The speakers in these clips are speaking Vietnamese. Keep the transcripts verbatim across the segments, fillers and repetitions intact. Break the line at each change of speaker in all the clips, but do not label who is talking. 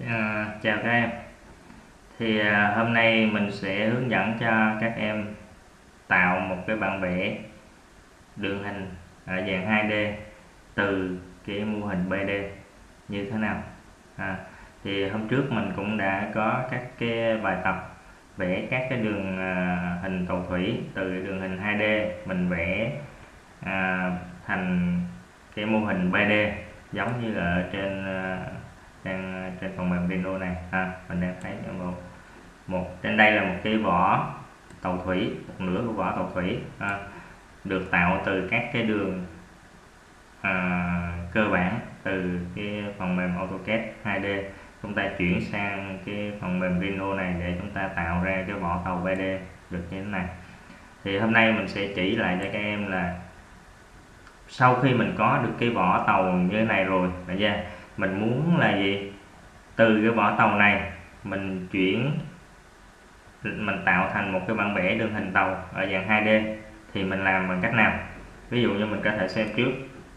À, chào các em. Thì à, hôm nay mình sẽ hướng dẫn cho các em tạo một cái bản vẽ đường hình ở dạng hai D từ cái mô hình ba D như thế nào. À, thì hôm trước mình cũng đã có các cái bài tập vẽ các cái đường à, hình tàu thủy từ đường hình hai D mình vẽ à, thành cái mô hình ba D giống như là ở trên à, đang trên phần mềm Rhino này ha. Mình đang thấy một một trên đây là một cái vỏ tàu thủy, một nửa của vỏ tàu thủy ha, được tạo từ các cái đường à, cơ bản từ cái phần mềm AutoCAD hai D. Chúng ta chuyển sang cái phần mềm Rhino này để chúng ta tạo ra cái vỏ tàu ba D được như thế này. Thì hôm nay mình sẽ chỉ lại cho các em là sau khi mình có được cái vỏ tàu như thế này rồi, đại gia mình muốn là gì, từ cái vỏ tàu này mình chuyển mình tạo thành một cái bản vẽ đường hình tàu ở dạng hai D thì mình làm bằng cách nào. Ví dụ như mình có thể xem trước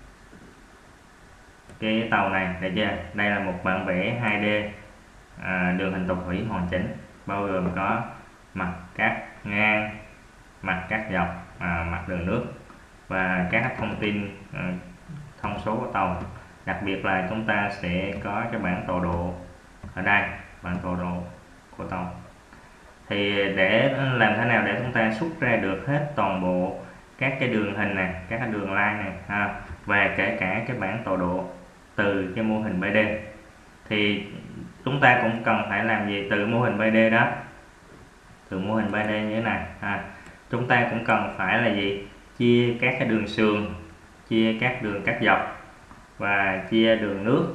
cái tàu này, được chưa? Đây là một bản vẽ hai D à, đường hình tàu thủy hoàn chỉnh, bao gồm có mặt cắt ngang, mặt cắt dọc, à, mặt đường nước và các thông tin à, thông số của tàu. Đặc biệt là chúng ta sẽ có cái bản tọa độ ở đây, bản tọa độ của tàu. Thì để làm thế nào để chúng ta xuất ra được hết toàn bộ các cái đường hình này, các cái đường line này ha, và kể cả cái bản tọa độ từ cái mô hình ba D, thì chúng ta cũng cần phải làm gì từ mô hình ba D đó, từ mô hình ba D như thế này ha. Chúng ta cũng cần phải là gì, chia các cái đường sườn, chia các đường cắt dọc và chia đường nước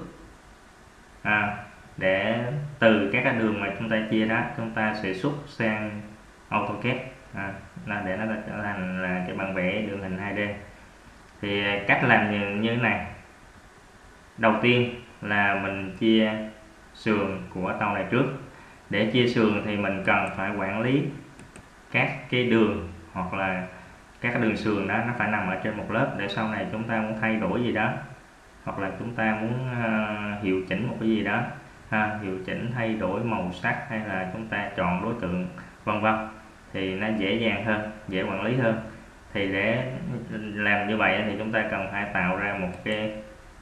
à, để từ các cái đường mà chúng ta chia đó chúng ta sẽ xuất sang AutoCAD à, là để nó trở thành là cái bản vẽ đường hình hai D. Thì cách làm như, như thế này. Đầu tiên là mình chia sườn của tàu này trước. Để chia sườn thì mình cần phải quản lý các cái đường hoặc là các cái đường sườn đó nó phải nằm ở trên một lớp, để sau này chúng ta muốn thay đổi gì đó hoặc là chúng ta muốn uh, hiệu chỉnh một cái gì đó ha, hiệu chỉnh thay đổi màu sắc hay là chúng ta chọn đối tượng vân vân thì nó dễ dàng hơn, dễ quản lý hơn. Thì để làm như vậy thì chúng ta cần phải tạo ra một cái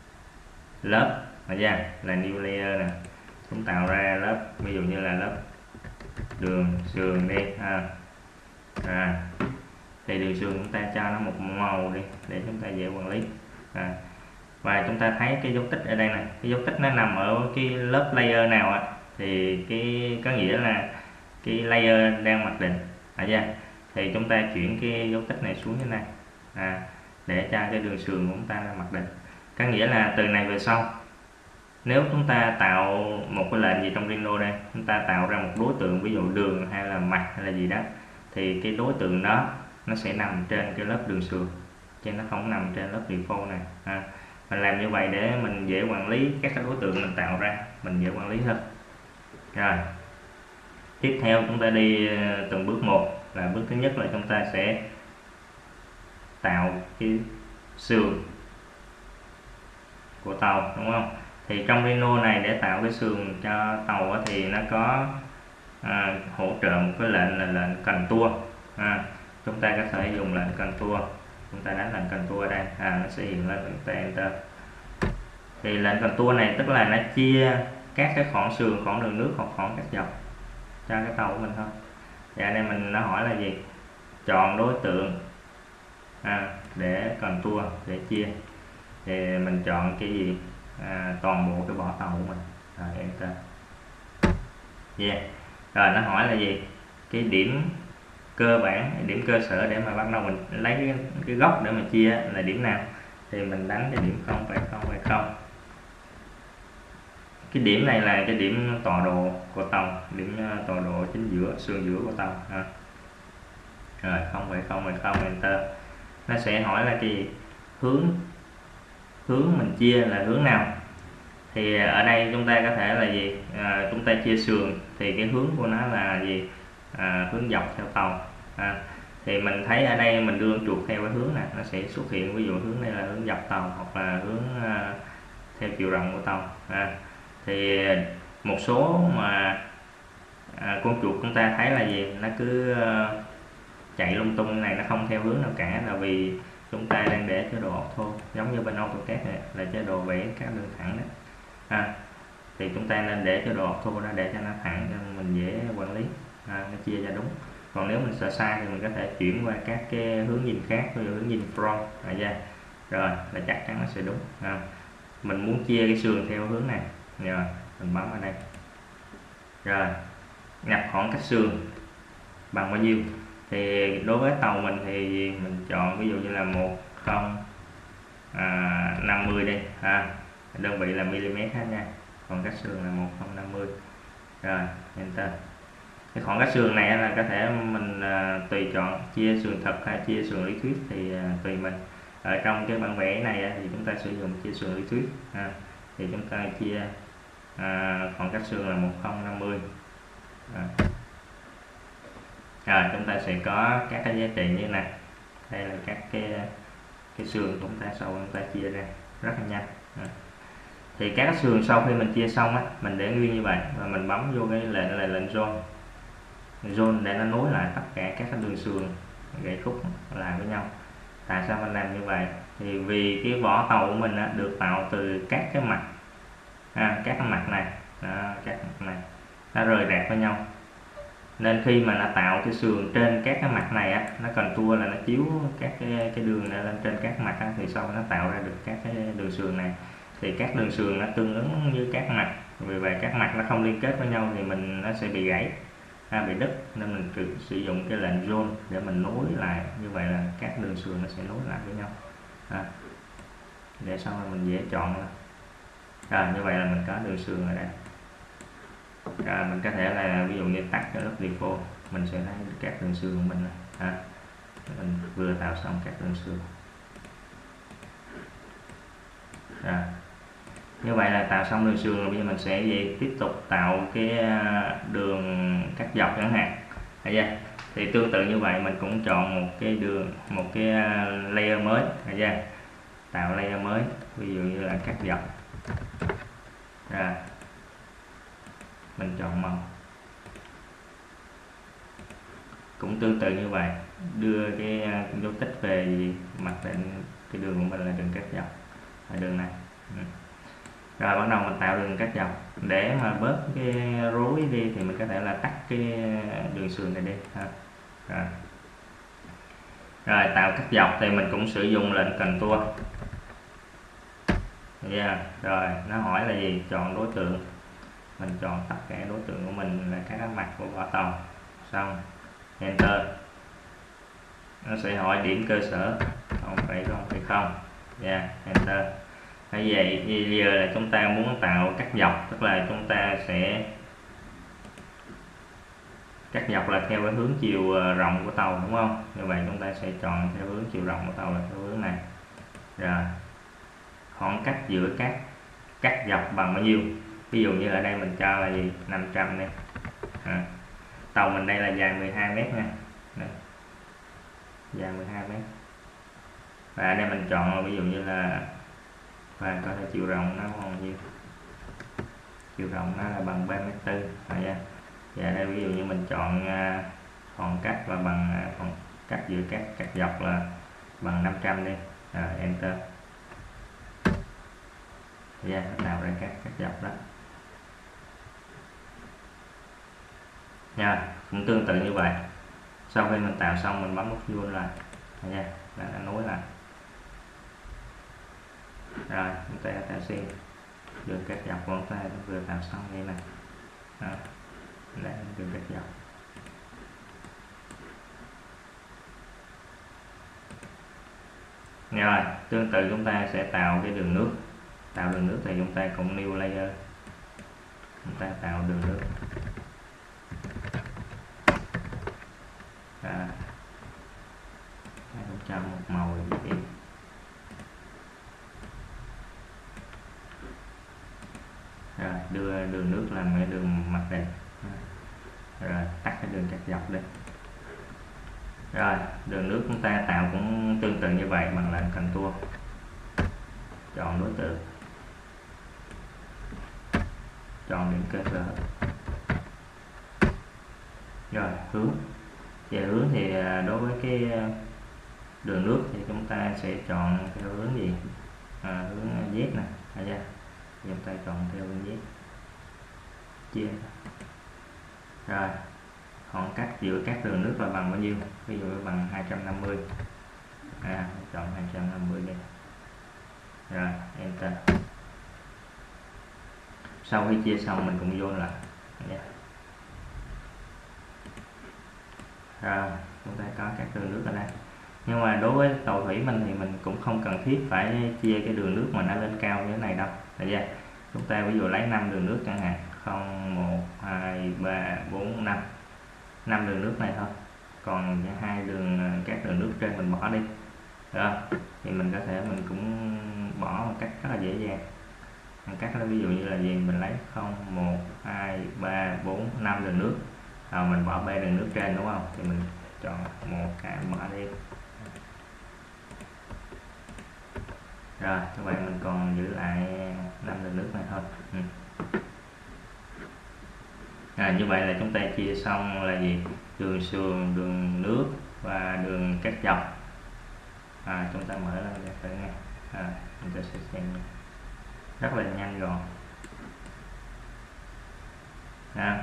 lớp là new layer nè. Chúng tạo ra lớp ví dụ như là lớp đường sườn đi ha. À, thì đường sườn chúng ta cho nó một màu đi để chúng ta dễ quản lý à. Và chúng ta thấy cái dấu tích ở đây này, cái dấu tích nó nằm ở cái lớp layer nào á, thì cái có nghĩa là cái layer đang mặc định à, yeah. Thì chúng ta chuyển cái dấu tích này xuống như này à, để cho cái đường sườn của chúng ta là mặc định. Có nghĩa là từ này về sau, nếu chúng ta tạo một cái lệnh gì trong Rhino đây, chúng ta tạo ra một đối tượng ví dụ đường hay là mặt hay là gì đó, thì cái đối tượng đó nó sẽ nằm trên cái lớp đường sườn chứ nó không nằm trên lớp default này à. Mình làm như vậy để mình dễ quản lý các cái đối tượng mình tạo ra, mình dễ quản lý hơn. Rồi tiếp theo chúng ta đi từng bước một. Là bước thứ nhất là chúng ta sẽ tạo cái sườn của tàu, đúng không? Thì trong Rhino này để tạo cái sườn cho tàu thì nó có à, hỗ trợ một cái lệnh là lệnh contour à. Chúng ta có thể dùng lệnh contour, chúng ta đánh lệnh contour ở đây à, nó sẽ hiện lên, chúng ta enter. Thì lệnh contour này tức là nó chia các cái khoảng sườn, khoảng đường nước hoặc khoảng cắt dọc cho cái tàu của mình thôi. Thì ở đây mình nó hỏi là gì, chọn đối tượng à, để contour để chia, thì mình chọn cái gì à, toàn bộ cái vỏ tàu của mình à, enter. Yeah. Rồi nó hỏi là gì, cái điểm cơ bản, điểm cơ sở để mà bắt đầu mình lấy cái, cái góc để mà chia là điểm nào, thì mình đánh cái điểm không phẩy không phẩy không. Cái điểm này là cái điểm tọa độ của tàu, điểm tọa độ chính giữa, sườn giữa của tàu ha. Rồi không phẩy không phẩy không enter. Nó sẽ hỏi là cái hướng hướng mình chia là hướng nào. Thì ở đây chúng ta có thể là gì, à, chúng ta chia sườn thì cái hướng của nó là gì, à, hướng dọc theo tàu à. Thì mình thấy ở đây mình đưa chuột theo cái hướng này, nó sẽ xuất hiện ví dụ hướng này là hướng dọc tàu hoặc là hướng à, theo chiều rộng của tàu à. Thì một số mà à, con chuột chúng ta thấy là gì, nó cứ uh, chạy lung tung này, nó không theo hướng nào cả, là vì chúng ta đang để chế độ auto, giống như bên AutoCAD này là chế độ vẽ các đường thẳng đấy. À, thì chúng ta nên để chế độ auto ra để cho nó thẳng, cho mình dễ quản lý, à, nó chia ra đúng. Còn nếu mình sợ sai thì mình có thể chuyển qua các cái hướng nhìn khác, ví dụ hướng nhìn front, à, yeah. Rồi là chắc chắn nó sẽ đúng. À, mình muốn chia cái sườn theo hướng này, rồi mình bấm vào đây, rồi nhập khoảng cách sườn bằng bao nhiêu. Thì đối với tàu mình thì mình chọn ví dụ như là một không năm mươi đây, ha, đơn vị là mm hết nha, khoảng cách sườn là một không năm mươi, rồi enter. Cái khoảng cách sườn này là có thể mình à, tùy chọn chia sườn thật hay chia sườn lý thuyết thì à, tùy mình. Ở trong cái bản vẽ này thì chúng ta sử dụng chia sườn lý thuyết, à, thì chúng ta chia à, khoảng cách sườn là một không năm mươi. À. Rồi chúng ta sẽ có các cái giá trị như này, đây là các cái cái sườn chúng ta sau chúng ta chia ra rất là nhanh. À. Thì các sườn sau khi mình chia xong á, mình để nguyên như vậy và mình bấm vô cái lệnh là lệnh zone zone để nó nối lại tất cả các đường sườn gãy khúc lại với nhau. Tại sao mình làm như vậy? Thì vì cái vỏ tàu của mình á, được tạo từ các cái mặt, à, các cái mặt này, đó, các mặt này nó rời rạc với nhau, nên khi mà nó tạo cái sườn trên các cái mặt này á, nó cần tua là nó chiếu các cái, cái đường này lên trên các mặt á, thì sau nó tạo ra được các cái đường sườn này. Thì các đường sườn nó tương ứng với các mặt, vì vậy các mặt nó không liên kết với nhau thì mình nó sẽ bị gãy, à, bị đứt, nên mình cứ sử dụng cái lệnh zone để mình nối lại, như vậy là các đường sườn nó sẽ nối lại với nhau, à, để sau này mình dễ chọn. Rồi như vậy là mình có đường sườn ở đây. Rồi mình có thể là ví dụ như tắt cái lớp default, mình sẽ thấy các đường sườn của mình, à, mình vừa tạo xong các đường sườn. Rồi như vậy là tạo xong đường sườn rồi, bây giờ mình sẽ gì tiếp tục tạo cái đường cắt dọc chẳng hạn. Thấy thì tương tự như vậy mình cũng chọn một cái đường, một cái layer mới, thấy chưa? Tạo layer mới, ví dụ như là cắt dọc. Rồi mình chọn màu, cũng tương tự như vậy, đưa cái dấu tích về gì mặc định cái đường của mình là đường cắt dọc là đường này. Ừ. Rồi bắt đầu mình tạo đường cắt dọc, để mà bớt cái rối đi thì mình có thể là tắt cái đường sườn này đi, ha. Rồi. Rồi tạo cắt dọc thì mình cũng sử dụng lệnh contour, yeah. Rồi nó hỏi là gì, chọn đối tượng, mình chọn tất cả đối tượng của mình là các mặt của vỏ tàu, xong enter. Nó sẽ hỏi điểm cơ sở không phải không phải không, yeah, enter. Như vậy bây giờ là chúng ta muốn tạo cắt dọc, tức là chúng ta sẽ cắt dọc là theo cái hướng chiều rộng của tàu, đúng không? Như vậy chúng ta sẽ chọn theo hướng chiều rộng của tàu là theo hướng này. Rồi khoảng cách giữa các cắt dọc bằng bao nhiêu? Ví dụ như ở đây mình cho là gì, năm trăm đây, à, tàu mình đây là dài mười hai mét nha, đây. Dài mười hai mét, và ở đây mình chọn ví dụ như là, và có thể chiều rộng nó bằng nhiêu, chiều rộng nó là bằng ba mét tư, và đây ví dụ như mình chọn uh, khoảng cách và bằng uh, khoảng cách giữa các cắt dọc là bằng năm trăm đi, rồi enter. Yeah, tạo ra các cắt dọc đó nha. Yeah, cũng tương tự như vậy, sau khi mình tạo xong mình bấm nút vuông lại nha, yeah, là đã nối lại. Rồi chúng ta tạo xuyên đường cắt dọc của chúng ta vừa tạo xong như này, đó, đây đường cắt dọc. Rồi tương tự chúng ta sẽ tạo cái đường nước, tạo đường nước thì chúng ta cũng new layer, chúng ta tạo đường nước. À, cũng cho một màu gì rồi đưa đường nước làm cái đường mặc định, rồi tắt cái đường cắt dọc đi. Rồi đường nước chúng ta tạo cũng tương tự như vậy bằng lệnh contour, chọn đối tượng, chọn điểm cơ sở. Rồi hướng, về hướng thì đối với cái đường nước thì chúng ta sẽ chọn theo hướng gì? À, hướng Z nè, à, yeah. Chúng ta chọn theo hướng Z, chia rồi khoảng cách giữa các đường nước là bằng bao nhiêu? Ví dụ bằng hai trăm năm mươi, à, chọn hai trăm năm mươi đây, rồi enter. Sau khi chia xong mình cũng vô lại, yeah. Rồi chúng ta có các đường nước ở đây, nhưng mà đối với tàu thủy mình thì mình cũng không cần thiết phải chia cái đường nước mà nó lên cao như thế này đâu, được chưa? Chúng ta ví dụ lấy năm đường nước chẳng hạn, không, một, hai, ba, bốn, năm, năm đường nước này thôi, còn hai đường các đường nước trên mình bỏ đi, được không? Thì mình có thể mình cũng bỏ một cách rất là dễ dàng. Bằng cách là ví dụ như là gì, mình lấy không, một, hai, ba, bốn, năm đường nước, rồi mình bỏ ba đường nước trên, đúng không? Thì mình chọn một cái bỏ đi. Rồi các bạn mình còn giữ lại năm đường nước này thôi. Ừ. À, như vậy là chúng ta chia xong là gì, đường sườn, đường nước và đường cắt dọc. À, chúng ta mở lên để thử nghe. À, chúng ta sẽ xem rất là nhanh gọn. À.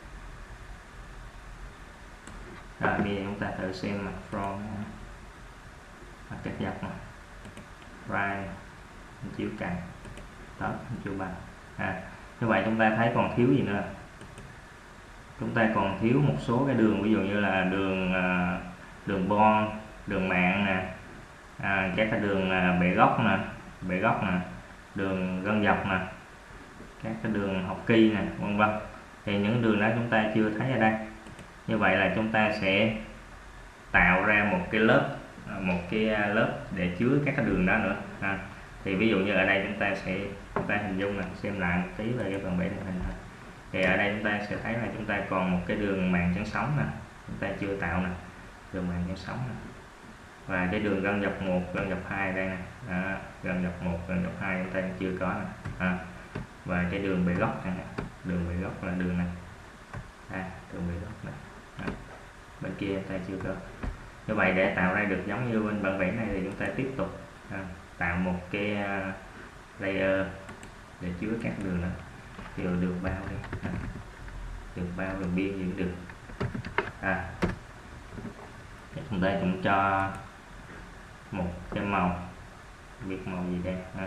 Rồi bây giờ chúng ta thử xem mặt front, mặt cắt dọc này, right, chiếu cạnh, top, chiếu bằng. À, như vậy chúng ta thấy còn thiếu gì nữa? Chúng ta còn thiếu một số cái đường, ví dụ như là đường đường bon, đường mạng nè, à, các cái đường bệ góc nè, bệ góc nè, đường gân dọc nè, các cái đường học kỳ nè, vân vân. Thì những đường đó chúng ta chưa thấy ở đây. Như vậy là chúng ta sẽ tạo ra một cái lớp một cái lớp để chứa các cái đường đó nữa. À, thì ví dụ như ở đây chúng ta sẽ chúng ta hình dung là xem lại một tí về cái phần vẽ định hình thôi. Thì ở đây chúng ta sẽ thấy là chúng ta còn một cái đường màn chắn sóng nè, chúng ta chưa tạo nè, đường màn chắn sóng nè, và cái đường gân dọc một, gân dọc hai đây nè, à, gân dọc một, gân dọc hai chúng ta chưa có nè, à, và cái đường bệ góc này, đường bệ góc là đường này, à, đường bệ góc này, à, bên kia chúng ta chưa có. Như vậy để tạo ra được giống như bên bản vẽ này thì chúng ta tiếp tục à, tạo một cái uh, layer để chứa các đường nữa. Thì đường bao đi, à, đường bao, đường biên gì cũng được. À, chúng ta cũng cho một cái màu, biết màu gì đây, à,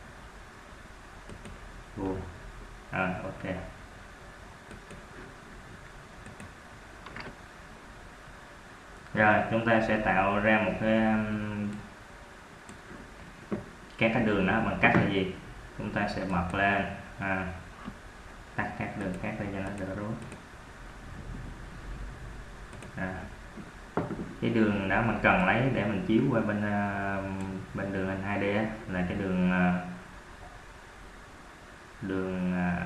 vuông, à, ok. Rồi chúng ta sẽ tạo ra một cái các cái đường đó bằng cách là gì, chúng ta sẽ bật lên, à, tắt các đường khác để cho nó đỡ rối. À, cái đường đó mình cần lấy để mình chiếu qua bên uh, bên đường hình hai D á, là cái đường uh, đường uh,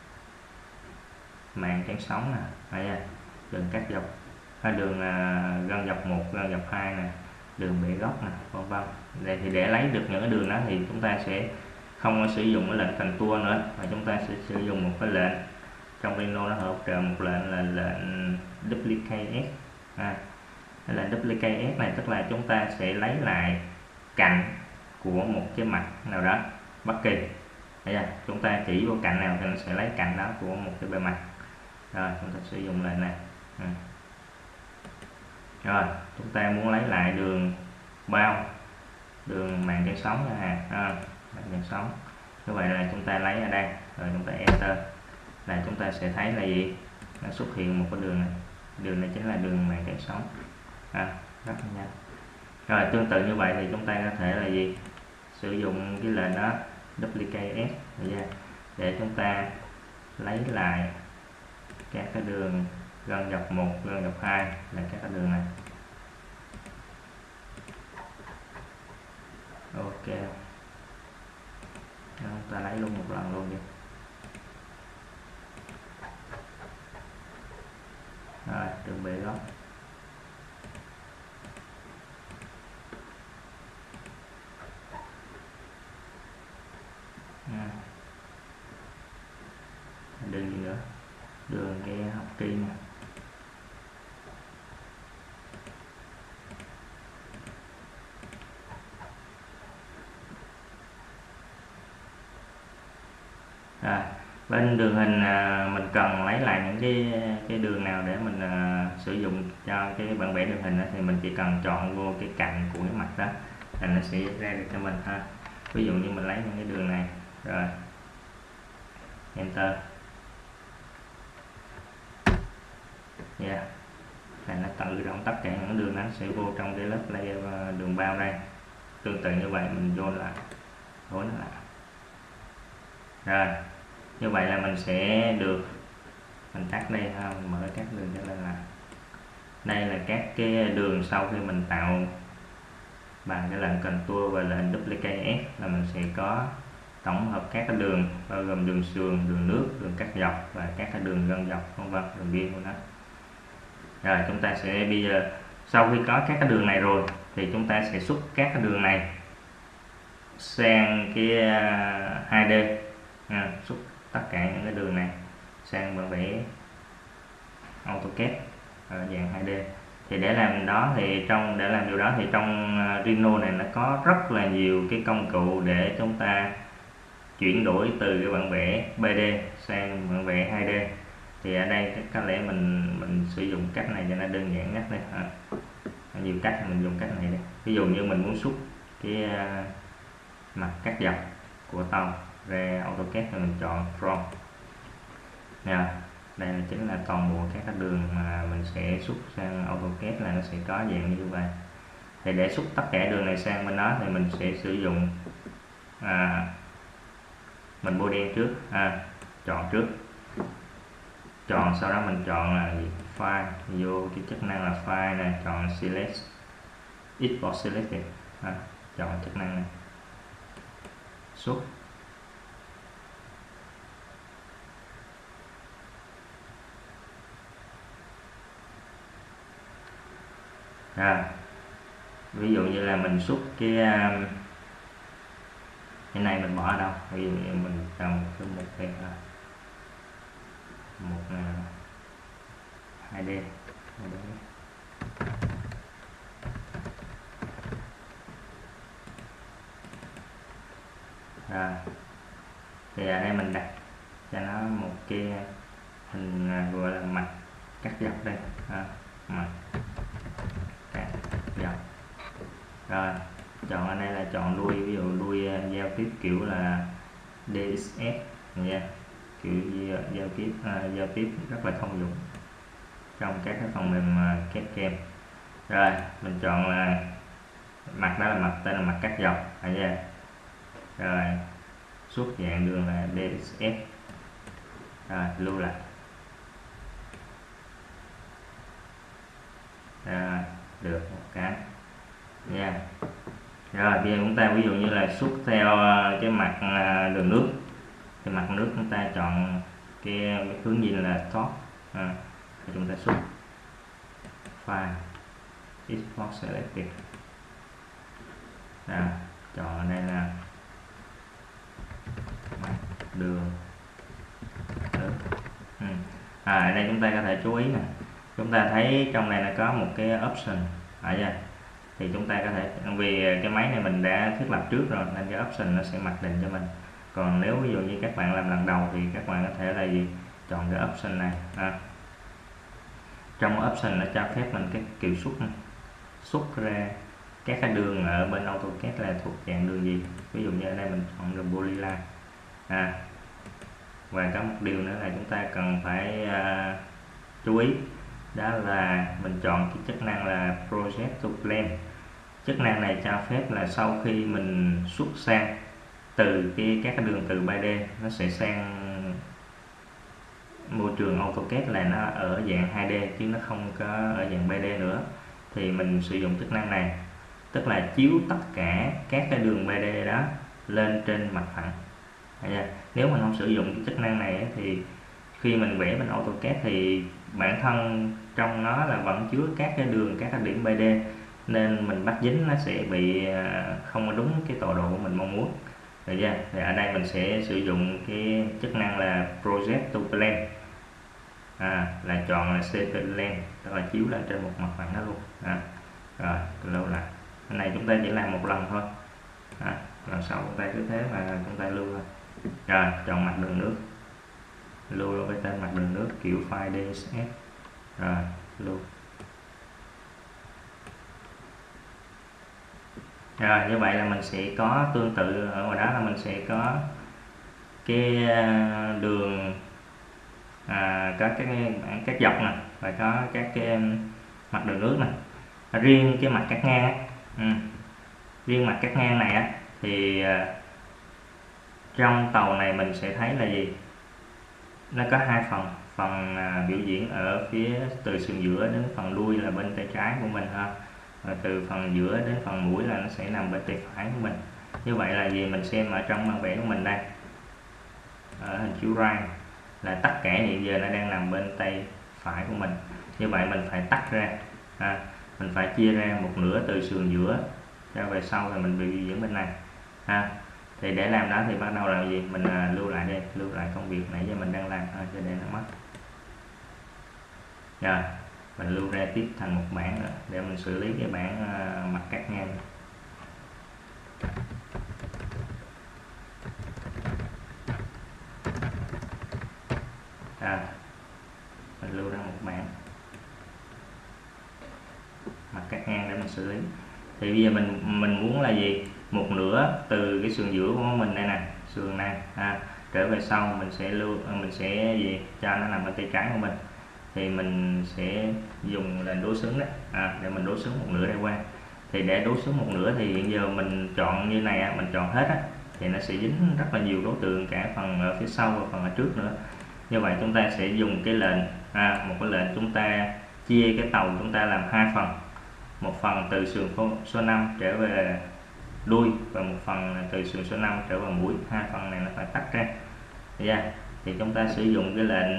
màn chắn sóng nè, à, đường cắt dọc, à, đường uh, gân dọc một, gân dọc hai nè, đường bệ góc nè, vân vân. Đây thì để lấy được những cái đường đó thì chúng ta sẽ không sử dụng cái lệnh contour nữa, mà chúng ta sẽ sử dụng một cái lệnh trong Rhino, nó hỗ trợ một lệnh là lệnh duplicate S. À, là duplicate S này tức là chúng ta sẽ lấy lại cạnh của một cái mặt nào đó bất kỳ. Đây, chúng ta chỉ vào cạnh nào thì nó sẽ lấy cạnh đó của một cái bề mặt. Rồi chúng ta sử dụng lệnh này. À. Rồi chúng ta muốn lấy lại đường bao, đường màn chắn sóng nha, à, màn chắn sóng. Như vậy là chúng ta lấy ở đây, rồi chúng ta enter, là chúng ta sẽ thấy là gì, nó xuất hiện một cái đường này, đường này chính là đường màn chắn sóng. À, rất là nhanh. Rồi tương tự như vậy thì chúng ta có thể là gì, sử dụng cái lệnh đó duplicate S để chúng ta lấy lại các cái đường gân dọc một, gân dọc hai là các cái đường này. Ok, chúng ta lấy luôn một lần luôn đi. Rồi đường bệ góc. đường cái học kỳ nè. Rồi, bên đường hình à, mình cần lấy lại những cái cái đường nào để mình à, sử dụng cho cái bản vẽ đường hình đó, thì mình chỉ cần chọn vô cái cạnh của cái mặt đó là nó sẽ ra được cho mình ha. Ví dụ như mình lấy những cái đường này rồi enter, yeah, là nó tự động tất cả những đường nó sẽ vô trong cái lớp layer đường bao đây. Tương tự như vậy mình vô lại đối nó lại rồi. Như vậy là mình sẽ được, mình tắt đây ha, mình mở các đường cho lên là đây là các cái đường sau khi mình tạo bằng cái lệnh Ctrl và lệnh Duplicate S là mình sẽ có tổng hợp các cái đường bao gồm đường sườn, đường nước, đường cắt dọc và các cái đường gân dọc vân vân, đường biên của nó. Rồi chúng ta sẽ bây giờ sau khi có các cái đường này rồi thì chúng ta sẽ xuất các cái đường này sang cái hai D à, xuất tất cả những cái đường này sang bản vẽ AutoCAD ở dạng hai D. Thì để làm đó thì trong để làm điều đó thì trong Rhino này nó có rất là nhiều cái công cụ để chúng ta chuyển đổi từ cái bản vẽ ba D sang bản vẽ hai D. Thì ở đây có lẽ mình mình sử dụng cách này cho nó đơn giản nhất đây à. Nhiều cách thì mình dùng cách này đây. Ví dụ như mình muốn xuất cái uh, mặt cắt dọc của tàu ra AutoCAD thì mình chọn From nha. Đây là chính là toàn bộ các đường mà mình sẽ xuất sang AutoCAD là nó sẽ có dạng như vậy. Thì để xuất tất cả đường này sang bên đó thì mình sẽ sử dụng à, mình bôi đen trước à, chọn trước, chọn sau đó mình chọn là file, vô cái chức năng là file này, chọn select export selected à, chọn chức năng này xuất. À, ví dụ như là mình xuất cái cái này mình bỏ ở đâu, ví dụ như mình cần cái một cái một hai D rồi. Thì ở đây mình đặt cho nó một cái hình gọi là mặt cắt dọc đây à, mặt cắt dọc rồi. Chọn ở đây là chọn đuôi, ví dụ đuôi giao tiếp kiểu là D X S nha, kiểu giao tiếp uh, giao tiếp rất là thông dụng trong các cái phần mềm uh, C A D cam. Rồi mình chọn là mặt đó là mặt tên là mặt cắt dọc nha. Rồi xuất dạng đường là D X S rồi lưu lại rồi, được một cái nha. Rồi bây giờ chúng ta ví dụ như là xuất theo cái mặt đường nước, cái mặt nước chúng ta chọn cái, cái hướng nhìn là top à, chúng ta xuất file export selected à, chọn ở đây là mặt đường nước. Ừ. À, ở đây chúng ta có thể chú ý nè, chúng ta thấy trong này là có một cái option ở đây thì chúng ta có thể, vì cái máy này mình đã thiết lập trước rồi nên cái option nó sẽ mặc định cho mình. Còn nếu ví dụ như các bạn làm lần đầu thì các bạn có thể là gì chọn cái option này à. Trong option nó cho phép mình cái kiểu xuất này, xuất ra các cái đường ở bên AutoCAD là thuộc dạng đường gì. Ví dụ như ở đây mình chọn đường polyline à. Và có một điều nữa là chúng ta cần phải uh, chú ý, đó là mình chọn cái chức năng là Project to Plane. Chức năng này cho phép là sau khi mình xuất sang từ cái các cái đường từ ba D nó sẽ sang môi trường AutoCAD là nó ở dạng hai D chứ nó không có ở dạng ba D nữa. Thì mình sử dụng chức năng này, tức là chiếu tất cả các cái đường ba D đó lên trên mặt phẳng. Nếu mình không sử dụng cái chức năng này thì khi mình vẽ bên AutoCAD thì bản thân trong nó là vẫn chứa các cái đường, các cái điểm ba D, nên mình bắt dính nó sẽ bị không có đúng cái tọa độ của mình mong muốn. Được chưa? Thì ở đây mình sẽ sử dụng cái chức năng là Project to Plane à, là chọn là Settle Len, tức là chiếu lên trên một mặt phẳng đó luôn. À, rồi lưu lại. Cái này chúng ta chỉ làm một lần thôi. À, lần sau chúng ta cứ thế mà chúng ta lưu thôi. Rồi chọn mặt đường nước, lưu cái tên mặt đường nước kiểu file đê ét ét. Rồi lưu. Rồi như vậy là mình sẽ có tương tự ở ngoài đó là mình sẽ có cái đường à, có cái các dọc nè và có các cái mặt đường nước nè. Riêng cái mặt cắt ngang á, ừ. riêng mặt cắt ngang này á thì à, trong tàu này mình sẽ thấy là gì, nó có hai phần. Phần à, biểu diễn ở phía từ sườn giữa đến phần đuôi là bên tay trái của mình ha, và từ phần giữa đến phần mũi là nó sẽ nằm bên tay phải của mình. Như vậy là gì, mình xem ở trong bản vẽ của mình đây, ở hình chiếu right là tất cả hiện giờ nó đang nằm bên tay phải của mình. Như vậy mình phải tách ra, à, mình phải chia ra một nửa từ sườn giữa ra về sau thì mình biểu diễn bên này. Ha, thì để làm đó thì bắt đầu là gì, mình à, lưu lại đây, lưu lại công việc nãy giờ mình đang làm thôi cho để nó mất. Rồi mình lưu ra tiếp thành một bảng nữa để mình xử lý cái bảng à, mặt cắt ngang. À, mình lưu ra một bảng mặt cắt ngang để mình xử lý. Thì bây giờ mình mình muốn là gì, một nửa từ cái sườn giữa của mình đây nè, sườn này à, trở về sau mình sẽ lưu mình sẽ gì cho nó nằm bên tay trái của mình, thì mình sẽ dùng là đối xứng đấy, à, để mình đối xứng một nửa đây qua. Thì để đối xứng một nửa thì hiện giờ mình chọn như này, mình chọn hết á, thì nó sẽ dính rất là nhiều đối tượng, cả phần ở phía sau và phần ở trước nữa. Như vậy chúng ta sẽ dùng cái lệnh à, một cái lệnh chúng ta chia cái tàu chúng ta làm hai phần, một phần từ sườn số năm trở về đuôi và một phần từ sườn số năm trở về mũi. Hai phần này nó phải tách ra. Yeah. Thì chúng ta sử dụng cái lệnh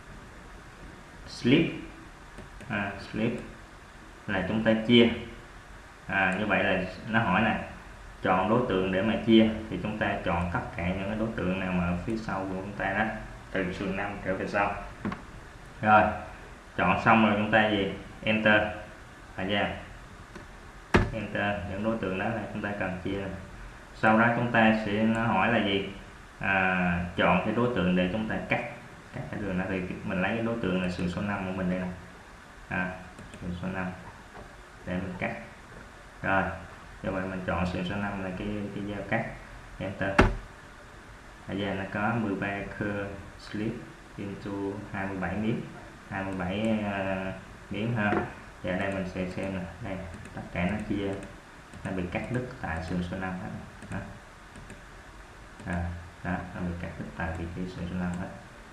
slip, à, slip là chúng ta chia. À, như vậy là nó hỏi là chọn đối tượng để mà chia, thì chúng ta chọn tất cả những cái đối tượng nào mà ở phía sau của chúng ta đó, từ sườn năm trở về sau. Rồi chọn xong rồi chúng ta gì, enter, à, yeah. enter những đối tượng đó là chúng ta cần chia. Sau đó chúng ta sẽ nó hỏi là gì, à, chọn cái đối tượng để chúng ta cắt cắt cái đường đó, thì mình lấy cái đối tượng là sườn số năm của mình đây nè, à, sườn số năm để mình cắt. Rồi như vậy mình chọn sườn số năm là cái cái dao cắt, enter. Bây giờ nó có mười ba curve slip into hai mươi bảy miếng, hai mươi bảy uh, miếng ha. Và đây mình sẽ xem nè, đây tất cả nó chia, nó bị cắt đứt tại sườn số năm hết. Đó. À, đó, nó bị cắt đứt tại vị trí sườn số năm hết.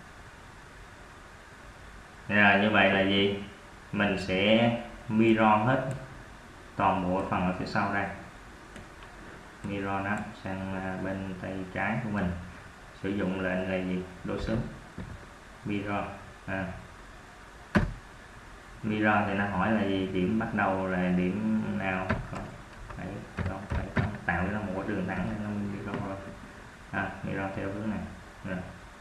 Rồi như vậy là gì, mình sẽ mirror hết toàn bộ phần ở phía sau đây, mirror nó sang bên tay trái của mình, sử dụng lệnh là gì, đối xứng mirror. À, mirror thì nó hỏi là gì, điểm bắt đầu là điểm nào, phải không phải không tạo ra một đường thẳng để nó mirror rồi. À, mirror theo hướng này. Rồi,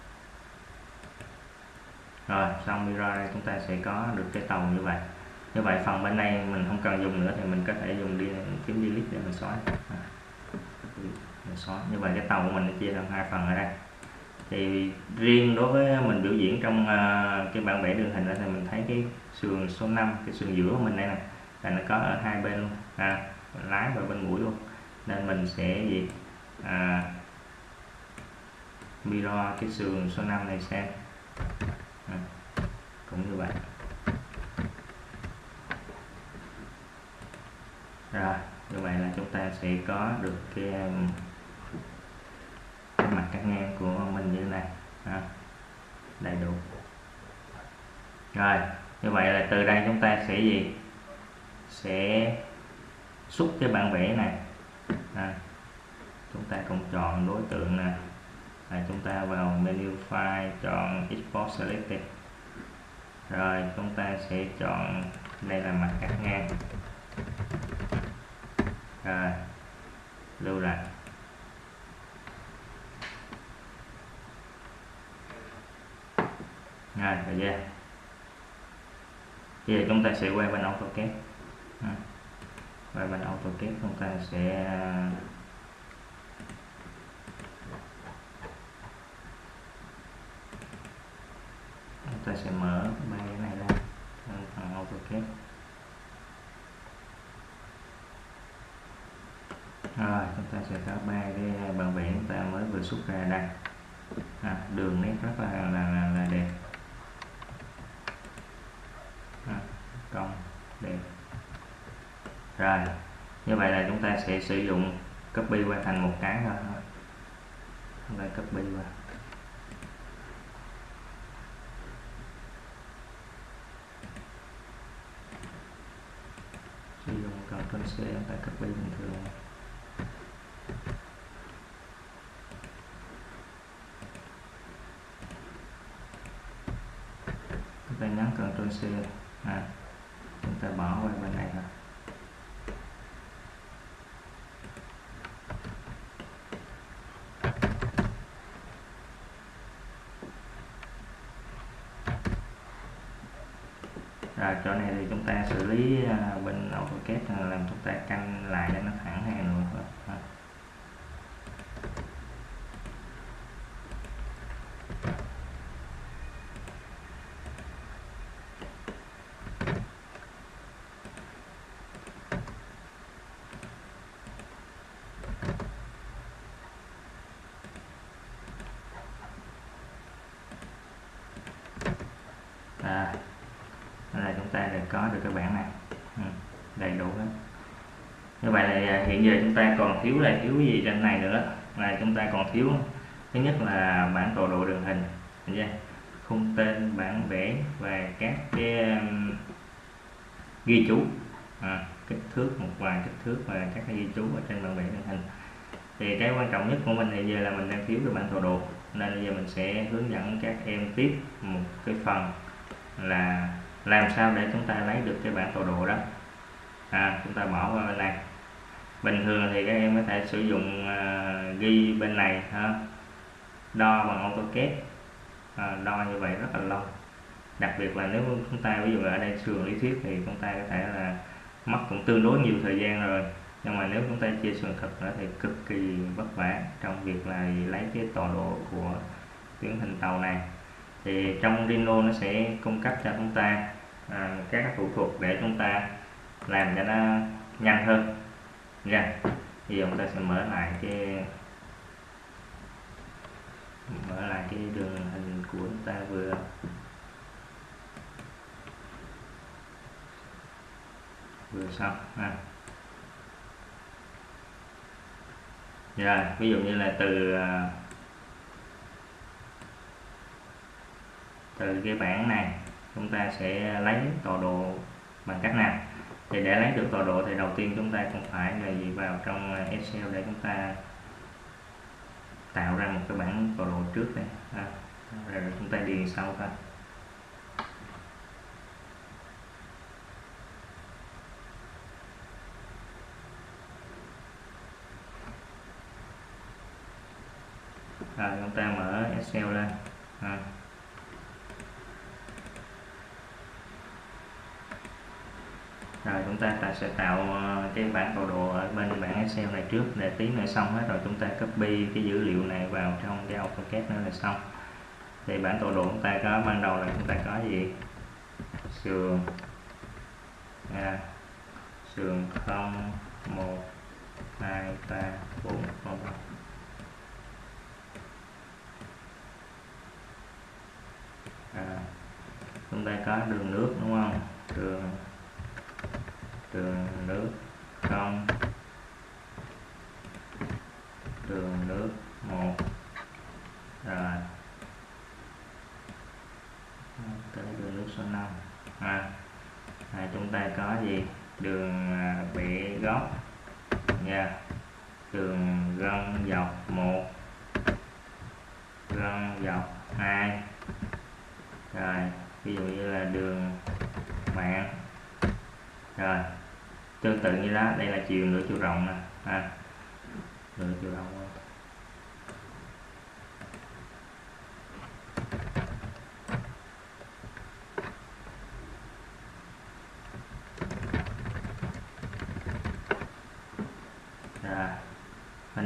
rồi xong mirror đây chúng ta sẽ có được cái tàu như vậy. Như vậy phần bên đây mình không cần dùng nữa thì mình có thể dùng đi phím delete để mình xóa. À, mình xóa. Như vậy cái tàu của mình chia làm hai phần ở đây. Thì riêng đối với mình biểu diễn trong uh, cái bản vẽ đường hình đó, thì mình thấy cái sườn số năm, cái sườn giữa của mình đây nè, là nó có ở hai bên luôn, à, bên lái và bên mũi luôn, nên mình sẽ gì, à, mirror cái sườn số năm này xem, à, cũng như vậy. Rồi như vậy là chúng ta sẽ có được cái, cái mặt cắt ngang của mình như thế này, à, đầy đủ. Rồi như vậy là từ đây chúng ta sẽ gì, sẽ xuất cái bản vẽ này, à, chúng ta cũng chọn đối tượng nè, à, chúng ta vào menu file chọn export selected, rồi chúng ta sẽ chọn đây là mặt cắt ngang, rồi lưu lại. Rồi thời gian Bây giờ chúng ta sẽ quay bên AutoCAD. À, quay bên AutoCAD chúng ta sẽ chúng ta sẽ mở ba cái này ra phần AutoCAD. Rồi chúng ta sẽ có ba cái bản vẽ chúng ta mới vừa xuất ra đây. À, đường nét rất là là, là, là đẹp, à, cong đẹp. Rồi như vậy là chúng ta sẽ sử dụng copy qua thành một cái thôi. Chúng ta copy qua, sử dụng Ctrl C chúng ta copy bình thường. Chúng ta nhấn Ctrl C, à, chúng ta bỏ qua bên này thôi. Rồi chỗ này thì chúng ta xử lý uh, bên AutoCAD làm chúng ta canh lại để nó thẳng hàng luôn. À. À, là chúng ta đã có được cái bảng này, ừ, đầy đủ hết. Như vậy là hiện giờ chúng ta còn thiếu là thiếu gì trên này nữa, là chúng ta còn thiếu thứ nhất là bản tọa độ đường hình, khung tên, bản vẽ và các cái um, ghi chú, à, kích thước, một vài kích thước và các cái ghi chú ở trên bản vẽ đường hình. Thì cái quan trọng nhất của mình hiện giờ là mình đang thiếu được bản tọa độ, nên bây giờ mình sẽ hướng dẫn các em tiếp một cái phần là làm sao để chúng ta lấy được cái bản tọa độ đó. À, chúng ta bỏ qua bên này. Bình thường thì các em có thể sử dụng uh, ghi bên này ha, đo bằng AutoCAD, à, đo như vậy rất là lâu. Đặc biệt là nếu chúng ta ví dụ ở đây sườn lý thuyết thì chúng ta có thể là mất cũng tương đối nhiều thời gian rồi, nhưng mà nếu chúng ta chia sườn thực nữa thì cực kỳ vất vả trong việc là lấy cái tọa độ của tuyến hình tàu này. Thì trong Rhino nó sẽ cung cấp cho chúng ta à, các thủ thuật để chúng ta làm cho nó nhanh hơn nha. Yeah. Bây giờ chúng ta sẽ mở lại cái mở lại cái đường hình của chúng ta vừa vừa xong ha. Rồi yeah, ví dụ như là từ từ cái bảng này chúng ta sẽ lấy tọa độ bằng cách nào? Thì để lấy được tọa độ thì đầu tiên chúng ta cũng phải là gì vào trong Excel để chúng ta tạo ra một cái bảng tọa độ trước đây, à, rồi chúng ta điền sau thôi. Rồi chúng ta mở Excel lên, à. Rồi chúng ta, ta sẽ tạo cái bảng tọa độ ở bên bảng Excel này trước, để tí nữa xong hết rồi chúng ta copy cái dữ liệu này vào trong cái AutoCAD nữa là xong. Thì bản tọa độ chúng ta có ban đầu là chúng ta có gì? Sườn, à, sườn không, một, hai, ba, bốn, không. À, chúng ta có đường nước đúng không? Đường đường nước không, đường nước một, rồi tới đường nước số năm. À, à, chúng ta có gì? Đường à, bẻ góc nha, đường gân dọc một, gân dọc hai, rồi ví dụ như là đường mạng. Rồi tương tự như đó, đây là chiều nửa chiều rộng nè, à, nửa chiều rộng.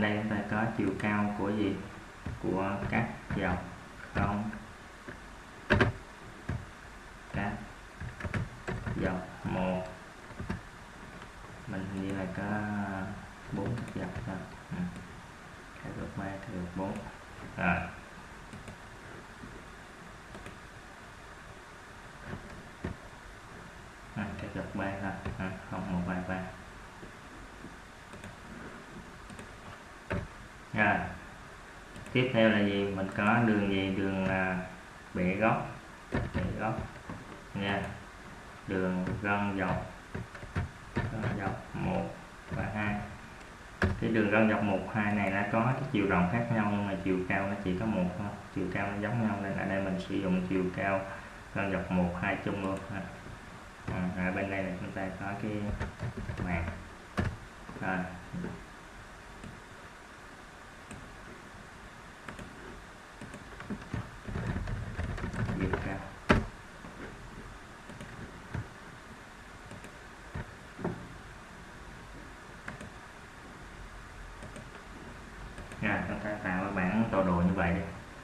đây chúng ta có chiều cao của gì, của các dọc không các dọc một, mình như là có bốn các dọc thôi. Ừ. Cái dọc ba, cái dọc bốn. Rồi. À, cái dọc ba thôi, à, không một ba ba. Rồi. Tiếp theo là gì? Mình có đường gì? Đường là bẻ góc, bẻ góc nha. Đường gân dọc, gân dọc một và hai. Cái đường gân dọc một, hai này nó có cái chiều rộng khác nhau nhưng mà chiều cao nó chỉ có một thôi, chiều cao nó giống nhau nên ở đây mình sử dụng chiều cao gân dọc một, hai chung luôn ha. À, ở bên đây là chúng ta có cái màng. Rồi. Chiều cao. Rồi, chúng ta tạo cái bảng tọa độ như vậy đi.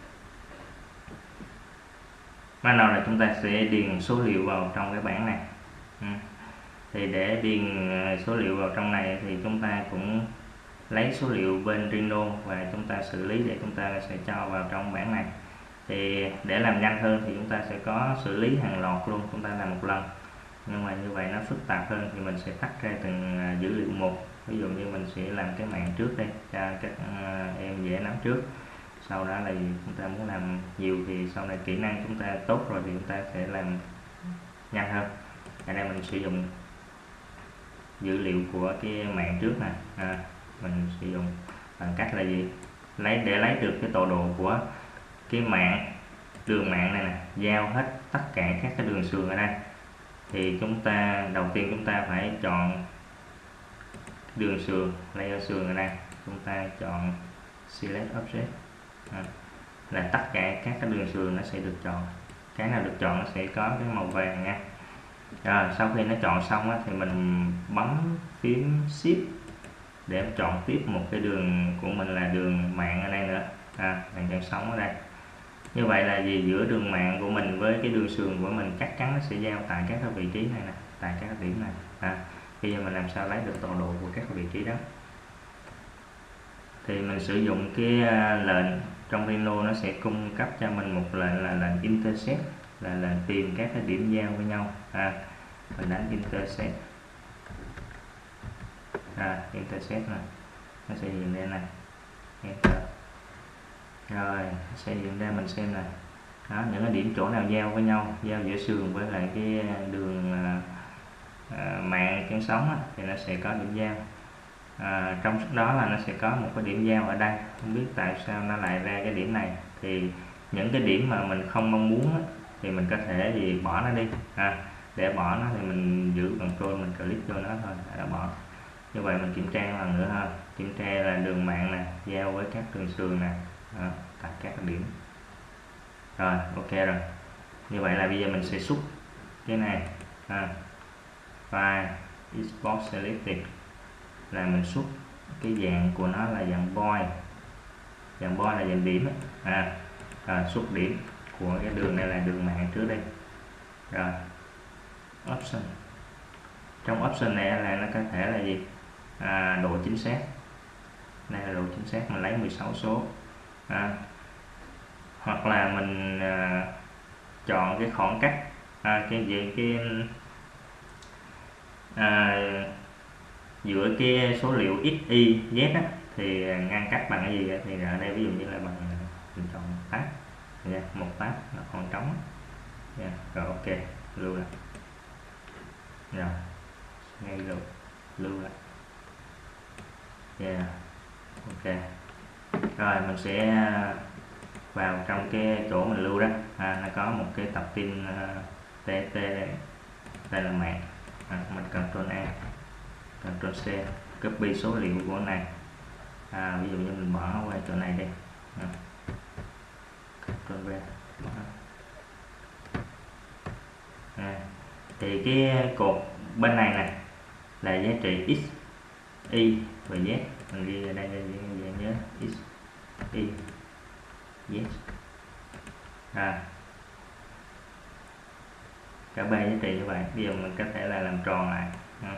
Ban đầu là chúng ta sẽ điền số liệu vào trong cái bảng này. Ừ. Thì để điền số liệu vào trong này thì chúng ta cũng lấy số liệu bên Rhino và chúng ta xử lý để chúng ta sẽ cho vào trong bảng này. Thì để làm nhanh hơn thì chúng ta sẽ có xử lý hàng loạt luôn, chúng ta làm một lần. Nhưng mà như vậy nó phức tạp hơn thì mình sẽ tách ra từng dữ liệu một. Ví dụ như mình sẽ làm cái mạng trước đây cho các em dễ nắm trước. Sau đó là chúng ta muốn làm nhiều thì sau này kỹ năng chúng ta tốt rồi thì chúng ta sẽ làm nhanh hơn. Ở đây mình sử dụng dữ liệu của cái mạng trước này, à, mình sử dụng bằng cách là gì, lấy để lấy được cái tọa độ của cái mạng, đường mạng này nè, giao hết tất cả các cái đường sườn ở đây. Thì chúng ta đầu tiên chúng ta phải chọn đường sườn, layer sườn ở đây, chúng ta chọn select object. À, là tất cả các cái đường sườn nó sẽ được chọn, cái nào được chọn nó sẽ có cái màu vàng nha. Rồi sau khi nó chọn xong á, thì mình bấm phím shift để chọn tiếp một cái đường của mình là đường mạng ở đây nữa, à, đường chân sóng ở đây. Như vậy là gì, giữa đường mạng của mình với cái đường sườn của mình chắc chắn nó sẽ giao tại các cái vị trí này nè, tại các điểm này. À, bây giờ mình làm sao lấy được tọa độ của các vị trí đó thì mình sử dụng cái lệnh trong Rhino, nó sẽ cung cấp cho mình một lệnh là lệnh intersect, là lệnh tìm các cái điểm giao với nhau. À, mình đánh intersect, à, intersect này nó sẽ hiện lên này, enter. Rồi sẽ hiện ra mình xem này, đó, những cái điểm chỗ nào giao với nhau, giao giữa sườn với lại cái đường à, mạng chân sóng á, thì nó sẽ có điểm giao. À, trong đó là nó sẽ có một cái điểm giao ở đây, không biết tại sao nó lại ra cái điểm này. Thì những cái điểm mà mình không mong muốn á, thì mình có thể gì bỏ nó đi. À, để bỏ nó thì mình giữ control, mình click vô nó thôi đã bỏ. Như vậy mình kiểm tra một lần nữa ha, kiểm tra là đường mạng nè giao với các đường sườn nè, à, tại các điểm. Rồi ok rồi, như vậy là bây giờ mình sẽ xúc cái này, à, file export selected là mình xuất cái dạng của nó là dạng point, dạng point là dạng điểm, à, à, xuất điểm của cái đường này là đường mạng trước đây. Rồi option, trong option này là nó có thể là gì, à, độ chính xác, đây là độ chính xác mình lấy mười sáu số, à, hoặc là mình à, chọn cái khoảng cách, à, cái gì cái à, giữa cái số liệu x, y, z á, thì ngăn cách bằng cái gì á? Thì ở đây ví dụ như là bằng mình chọn tab, yeah, một tab nó còn trống, yeah. Rồi ok, lưu lại, rồi ngay lưu lưu lại, yeah. Ok, rồi mình sẽ vào trong cái chỗ mình lưu đó, à, nó có một cái tập tin uh, tt đây, đây là mạng, à, mình Ctrl A, Ctrl C, copy số liệu của này, à, ví dụ như mình bỏ qua chỗ này đi, à, Ctrl V, à, thì cái cột bên này nè là giá trị x, y và z, mình ghi ở đây để dễ nhớ x y z. À, cả ba giá trị như vậy. Bây giờ mình có thể là làm tròn lại. À.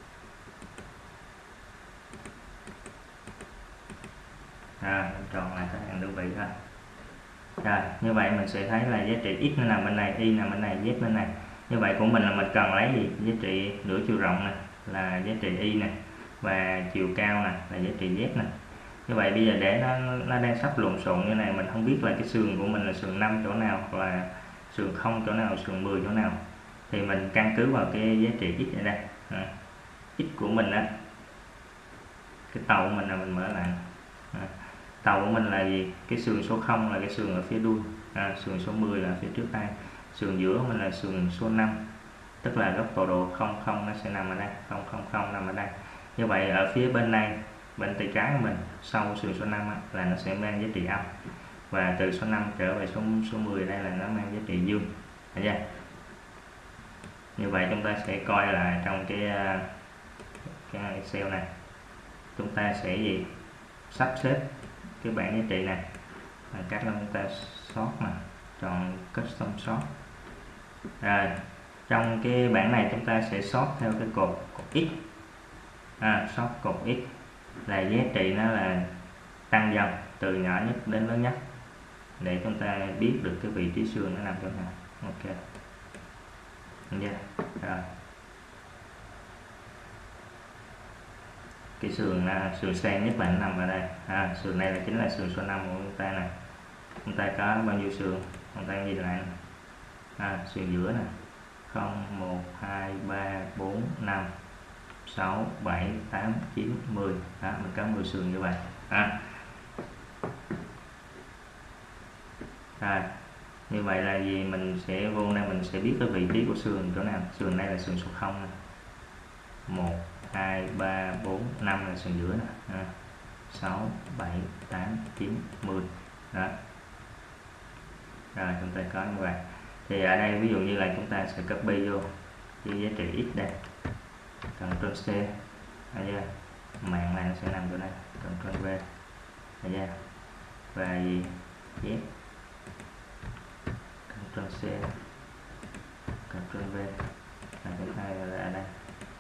À, làm tròn lại các hàng đơn vị thôi. Rồi, như vậy mình sẽ thấy là giá trị x nó nằm bên này, y nằm bên này, z bên này. Như vậy của mình là mình cần lấy gì? Giá trị nửa chiều rộng này là giá trị y này, và chiều cao này là giá trị z này. Như vậy bây giờ để nó nó đang sắp lộn xộn như này, mình không biết là cái sườn của mình là sườn năm chỗ nào, hoặc là sườn không chỗ nào, sườn mười chỗ nào, thì mình căn cứ vào cái giá trị x ở đây. À, x của mình á, cái tàu của mình là mình mở lại. À, tàu của mình là gì? Cái sườn số không là cái sườn ở phía đuôi, à, sườn số mười là phía trước tay, sườn giữa của mình là sườn số năm, tức là góc tọa độ không không nó sẽ nằm ở đây, không không không nằm ở đây. Như vậy ở phía bên này, bên tay trái của mình sau sườn số năm á, là nó sẽ mang giá trị âm, và từ số năm trở về số số mười đây là nó mang giá trị dương. Thấy chưa? Như vậy chúng ta sẽ coi là trong cái cái Excel này, chúng ta sẽ gì? Sắp xếp cái bảng giá trị này bằng cách là chúng ta sort mà chọn custom sort. Rồi trong cái bảng này chúng ta sẽ sort theo cái cột, cột x. À, sort cột x là giá trị nó là tăng dần từ nhỏ nhất đến lớn nhất, để chúng ta biết được cái vị trí sườn nó nằm chỗ nào. Ok, yeah. Rồi cái sườn là sườn sang nhất là nằm ở đây. À, sườn này là chính là sườn số năm của chúng ta này. Chúng ta có bao nhiêu sườn? Chúng ta nhìn lại. À, sườn giữa này không, một, hai, ba, bốn, năm, sáu, bảy, tám, chín, mười. Đó, mình có mười sườn như vậy. À. Rồi, như vậy là gì? Mình sẽ vô đây mình sẽ biết cái vị trí của sườn chỗ nào. Sườn này là sườn số không này. một, hai, ba, bốn, năm là sườn giữa nè. À, sáu, bảy, tám, chín, mười. Đó. Rồi chúng ta có như vậy. Thì ở đây ví dụ như là chúng ta sẽ copy vô cái giá trị x đây. Ctrl C. Thấy chưa? Mạng này nó sẽ nằm chỗ đây. Ctrl V. Thấy chưa? Và gì? Z. Ctrl C. Ctrl V. Là chúng ta là ở đây.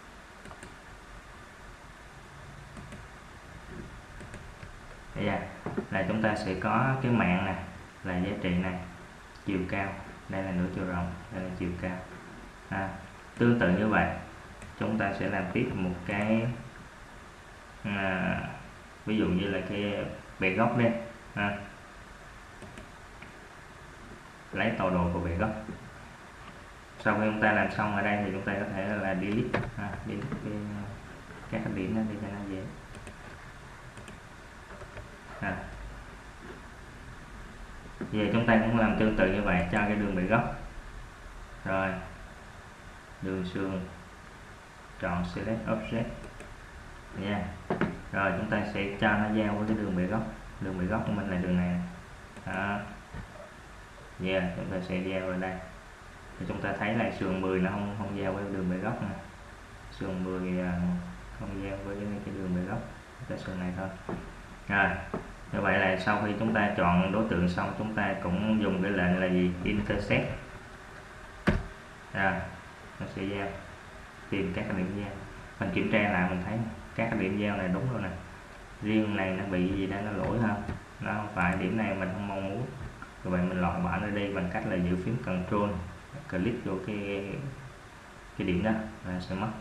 Đây là, là chúng ta sẽ có cái mạng này là giá trị này, chiều cao, đây là nửa chiều rộng, đây là chiều cao. À, tương tự như vậy chúng ta sẽ làm tiếp một cái à, ví dụ như là cái bề góc đây. À, lấy tọa độ của bề góc. Sau khi chúng ta làm xong ở đây thì chúng ta có thể là delete, à, delete cái, các cái điểm đó để cho nó dễ. À. Giờ chúng ta cũng làm tương tự như vậy cho cái đường bề góc. Rồi đường sườn, chọn select object nha. Yeah. Rồi chúng ta sẽ cho nó giao với cái đường bề góc. Đường bề góc của mình là đường này. Đó. Yeah, chúng ta sẽ giao vào đây. Thì chúng ta thấy là sườn mười nó không không giao với đường bề góc này. Sườn mười không giao với cái đường bề góc. Cái sườn này thôi. Rồi, như vậy là sau khi chúng ta chọn đối tượng xong, chúng ta cũng dùng cái lệnh là gì? Intersect. Rồi, nó sẽ giao, tìm các cái điểm giao. Mình kiểm tra lại mình thấy các cái điểm giao này đúng rồi nè. Riêng này nó bị gì đó, nó lỗi không? Nó không phải điểm này mình không mong muốn. Rồi vậy mình loại bỏ nó đi bằng cách là giữ phím Control, click vô cái cái điểm đó là sẽ mất.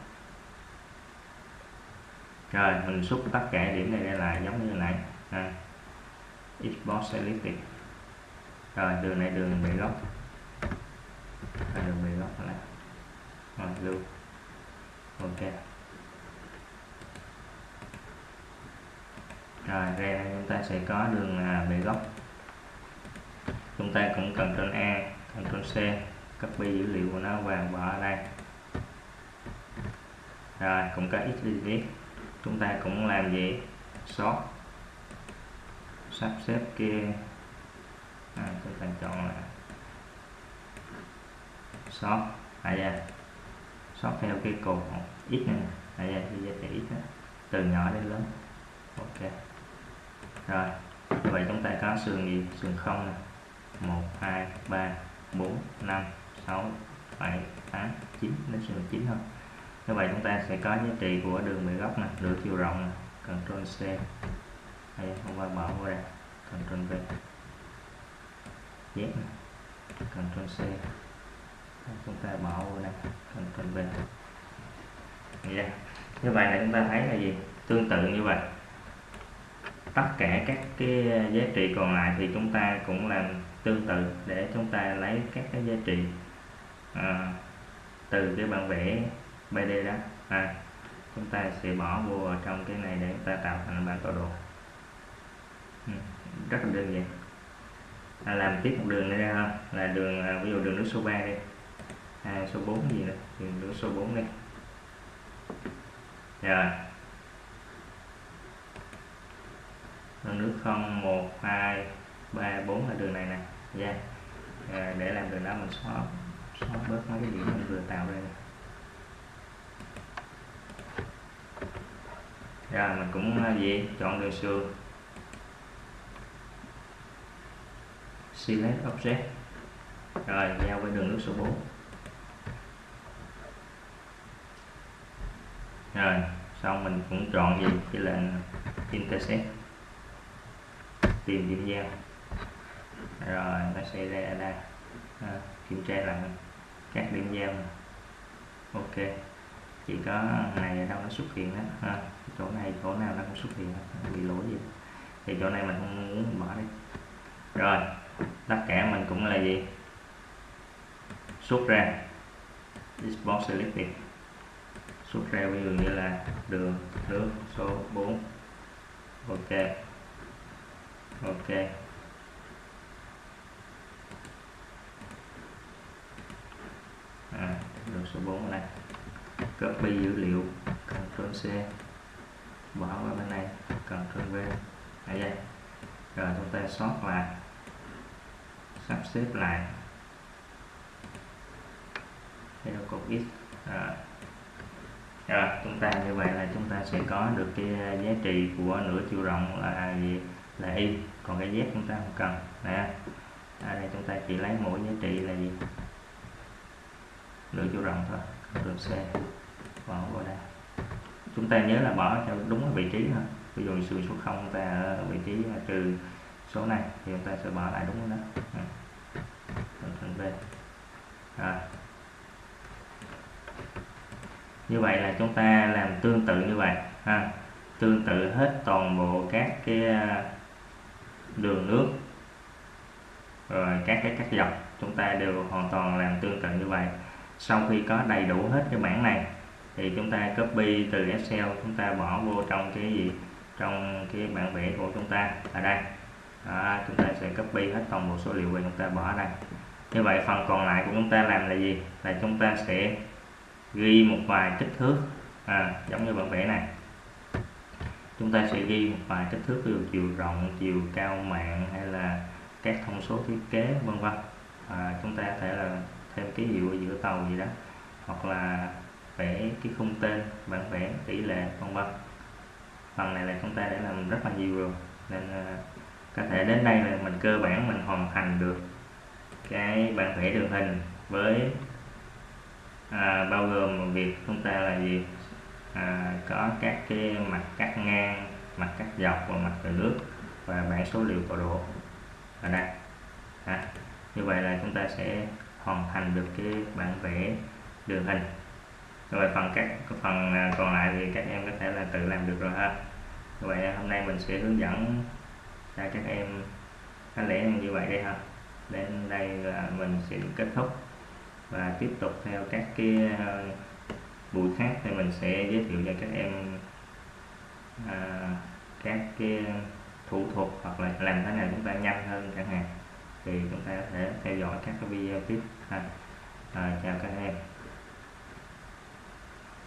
Rồi mình xúc tất cả điểm này ra lại giống như này. À, export selected. Rồi đường này đường bề góc, à, đường bề góc này rồi lưu. Ok. Rồi ra chúng ta sẽ có đường à, bề góc. Chúng ta cũng Ctrl A, Ctrl C, copy dữ liệu của nó và bỏ ở đây. Rồi cũng có x y z. Chúng ta cũng làm gì? Sort, sắp xếp kia. À, chúng ta chọn là sort, à yeah. Sort theo cái cột x này, à yeah, cái giá trị x đó, từ nhỏ đến lớn. ok. Rồi như vậy chúng ta có sườn gì? Sườn không nè, một hai ba bốn năm sáu bảy tám chín, đến sườn chín thôi. Như vậy chúng ta sẽ có giá trị của đường bề góc nè, nửa chiều rộng nè, Ctrl C, đây không qua bỏ qua đây, Ctrl V, Z nè, Ctrl C, chúng ta bỏ qua đây, Ctrl V. Yeah. Như vậy là chúng ta thấy là gì? Tương tự như vậy, tất cả các cái giá trị còn lại thì chúng ta cũng làm tương tự để chúng ta lấy các cái giá trị à, từ cái bản vẽ ba D đó, à, chúng ta sẽ bỏ vô ở trong cái này để chúng ta tạo thành bản tọa độ. Ừ, rất là đơn giản. À, làm tiếp một đường này ra ha, là đường à, ví dụ đường nước số ba đi, à, số bốn gì nữa, đường nước số bốn đi. Rồi đường nước không, một, hai, ba, bốn là đường này nè. Yeah. À, để làm đường đó mình xóa xóa bớt mấy cái điểm mình vừa tạo ra này. Rồi mình cũng gì chọn đường sườn, select object, rồi giao với đường nước số bốn. Rồi xong mình cũng chọn gì cái lệnh intersect, tìm điểm giao, rồi nó sẽ ra đây, à, kiểm tra lại các điểm giao này. Ok, chỉ có này ở đâu nó xuất hiện đó, ha. Chỗ này chỗ nào nó không xuất hiện, nó bị lỗi gì thì chỗ này mình không muốn bỏ đi. Rồi tất cả mình cũng là gì, xuất ra export selected, xuất ra ví dụ như là đường nước số bốn. Ok, ok, à, đường số bốn ở đây, copy dữ liệu, Ctrl C, bỏ qua bên này, Ctrl V, ở đây. Rồi chúng ta sort lại, sắp xếp lại theo cột X. À. Rồi chúng ta như vậy là chúng ta sẽ có được cái giá trị của nửa chiều rộng là gì, là Y, còn cái Z chúng ta không cần. Nè, ở đây chúng ta chỉ lấy mỗi giá trị là gì, nửa chiều rộng thôi, Ctrl C, bỏ vào đây. Chúng ta nhớ là bỏ cho đúng cái vị trí thôi. Ví dụ sườn số không chúng ta ở vị trí trừ số này thì chúng ta sẽ bỏ lại đúng đó. Ctrl V. Rồi. Như vậy là chúng ta làm tương tự như vậy ha, tương tự hết toàn bộ các cái đường nước rồi các cái cắt dọc, chúng ta đều hoàn toàn làm tương tự như vậy. Sau khi có đầy đủ hết cái bảng này thì chúng ta copy từ Excel, chúng ta bỏ vô trong cái gì, trong cái bản vẽ của chúng ta ở đây. Đó, chúng ta sẽ copy hết toàn bộ số liệu về chúng ta bỏ ở đây. Như vậy phần còn lại của chúng ta làm là gì, là chúng ta sẽ ghi một vài kích thước, à, giống như bản vẽ này, chúng ta sẽ ghi một vài kích thước, ví dụ chiều rộng, chiều cao mạng hay là các thông số thiết kế vân vân. À, chúng ta có thể là thêm ký hiệu ở giữa tàu gì đó, hoặc là vẽ cái khung tên, bản vẽ, tỷ lệ vân vân. Phần này là chúng ta đã làm rất là nhiều rồi, nên uh, có thể đến đây là mình cơ bản mình hoàn thành được cái bản vẽ đường hình với à, bao gồm việc chúng ta là gì, à, có các cái mặt cắt ngang, mặt cắt dọc và mặt từ nước và bảng số liệu tọa độ ở đây. À, như vậy là chúng ta sẽ hoàn thành được cái bản vẽ đường hình. Rồi phần các phần còn lại thì các em có thể là tự làm được rồi ha. Vậy hôm nay mình sẽ hướng dẫn cho các em có lẽ như vậy đây ha. Đến đây là mình sẽ kết thúc và tiếp tục theo các cái buổi khác thì mình sẽ giới thiệu cho các em à, các cái thủ thuật hoặc là làm thế nào chúng ta nhanh hơn chẳng hạn, thì chúng ta có thể theo dõi các cái video tiếp ha. À, chào các em.